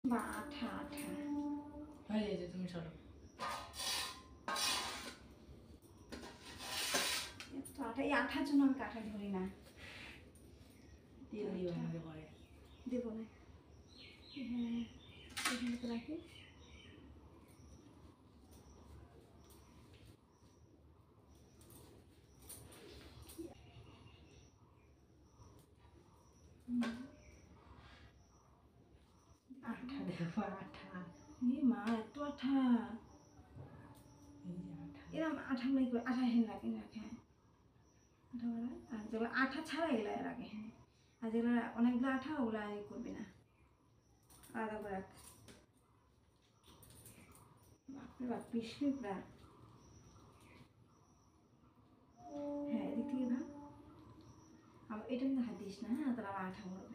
বা আঠা আঠা হয়ে গেছে, তুমি সরো। আঠা, এই আঠার জন্য আমি কাঁঠাল ধরি না। তেল দিও আমাকে পরে। দেবো না। হ্যাঁ, এখানে তো রাখি। আঠা দেখো, আঠা। মা এত আঠা, এই যে আঠা। এরকম আঠা নাই করে আঠা হেন রাখে রাখে। হ্যাঁ, আঠা বলা আর যেগুলো আঠা ছাড়া এগুলো রাখে। হ্যাঁ, আর যেগুলো অনেকগুলো আঠা ওগুলো করবে না, আলাদা করে রাখ। বাপরে বাপ, পিসবি পুরা। হ্যাঁ, এদিক থেকে ভাব। আবার এটা কিন্তু হাত দিস না, হ্যাঁ, তাহলে আবার আঠা পড়বে।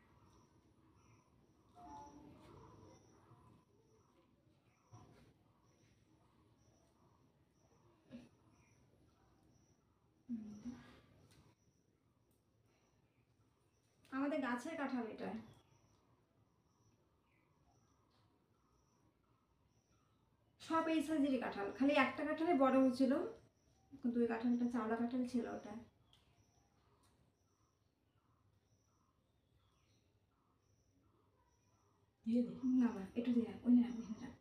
আমাদের গাছের কাঁঠাল এটা। সব এই সাইজেরই কাঁঠাল, খালি একটা কাঁঠালে বড় হয়েছিল, কিন্তু ওই কাঁঠালটা চাওলা কাঁঠাল ছিল ওটা। দিয়ে দে। না না, একটু দিয়ে রাখ, ওই না,